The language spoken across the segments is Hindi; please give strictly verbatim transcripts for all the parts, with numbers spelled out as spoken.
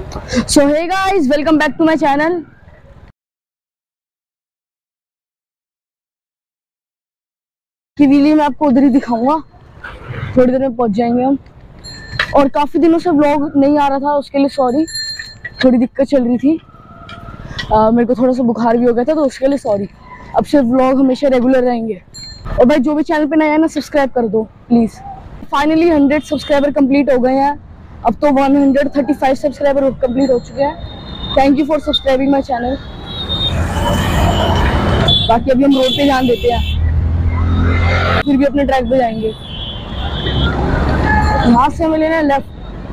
So hey guys, welcome back to my channel. की वीडियो मैं आपको उधर ही दिखाऊंगा, थोड़ी देर में पहुंच जाएंगे हम। और काफी दिनों से व्लॉग नहीं आ रहा था, उसके लिए सॉरी, थोड़ी दिक्कत चल रही थी। आ, मेरे को थोड़ा सा बुखार भी हो गया था, तो उसके लिए सॉरी। अब से व्लॉग हमेशा रेगुलर रहेंगे। और भाई जो भी चैनल पे नया है ना, सब्सक्राइब कर दो please. Finally hundred subscriber complete हो गए हैं। अब तो one hundred thirty five subscriber complete हो चुके हैं। Thank you for subscribing my channel. बाकी अभी हम रोड पे ध्यान देते हैं, फिर भी अपने ट्रैक पे जाएंगे। यहाँ से हमें लेना है लेफ्ट।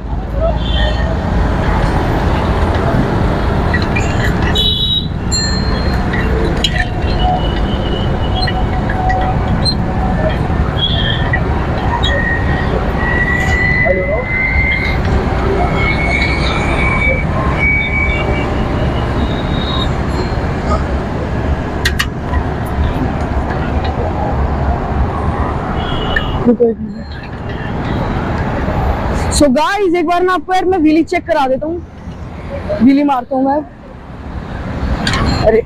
सो गाइस, एक बार ना आपको यार मैं व्हीली चेक करा देता हूँ। व्हीली मारता हूँ मैं। अरे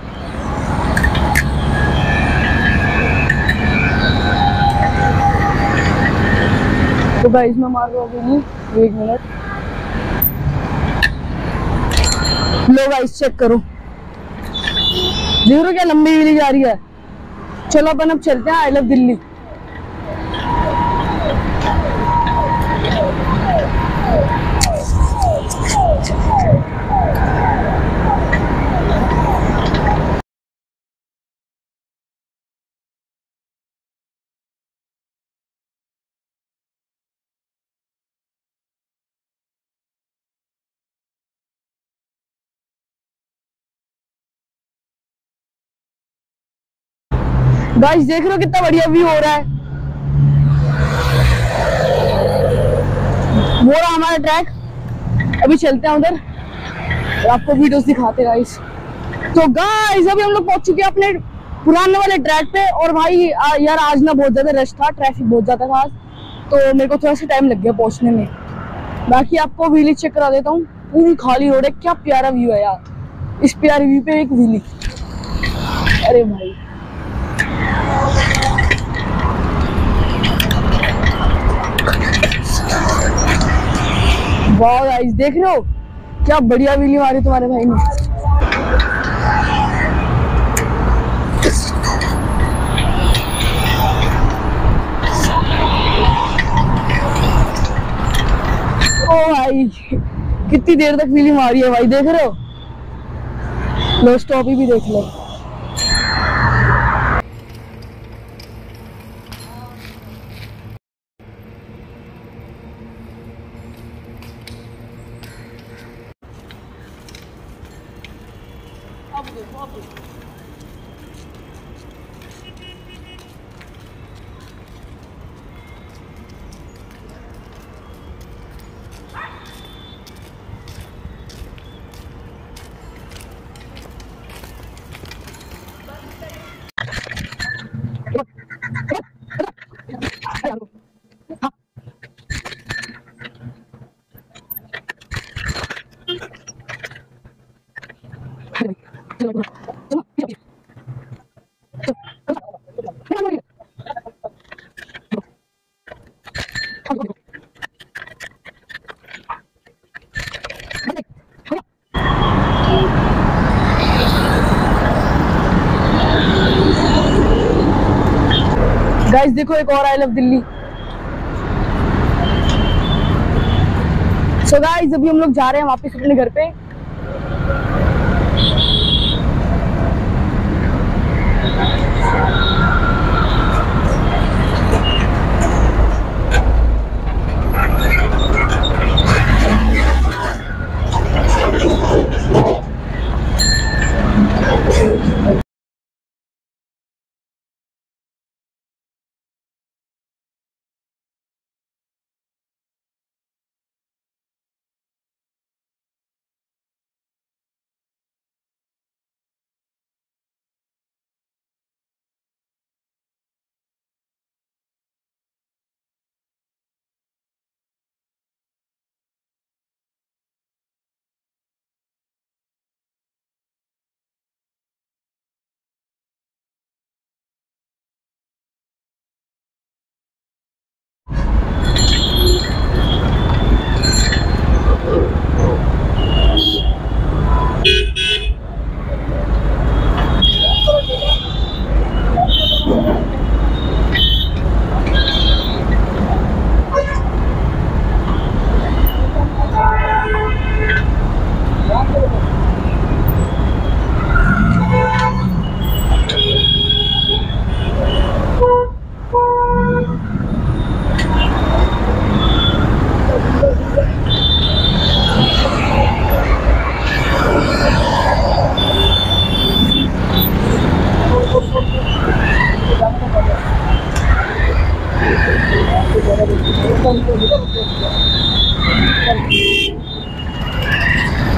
तो गाइस मैं मार रहा हूँ व्हीली। एक मिनट, लो गाइस चेक करो, देख रहे हो क्या लंबी व्हीली जा रही है। चलो अपन अब चलते हैं आई लव दिल्ली। गाइस देख रहे हो कितना बढ़िया व्यू हो रहा है। वो रहा हमारा ट्रैक। अभी चलते हैं उधर और आपको वीडियोस दिखाते हैं गाइस। तो गाइस अभी हम लोग पहुंच चुके हैं अपने पुराने वाले ट्रैक पे। और भाई आ, यार आज ना बहुत ज्यादा रश था, ट्रैफिक बहुत ज्यादा था आज, तो मेरे को थोड़ा सा टाइम लग गया पहुंचने में। बाकी आपको व्हीली चेक करा देता हूँ। पूरी खाली रोड है, क्या प्यारा व्यू है यार। इस प्यारे व्यू पे एक व्हीली। अरे भाई वाह गाइस, देख रहे हो क्या बढ़िया व्हीली मारी तुम्हारे भाई ने। ओ भाई कितनी देर तक व्हीली मारी है भाई, देख रहे हो। लो स्टॉप भी देख लो। अब देखो अब देखो। गाइस देखो एक और I love Delhi. So guys अभी हम लोग जा रहे हैं वापस अपने घर पे।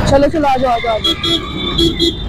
चलो चलो आ जाओ आ जाओ आ जाओ।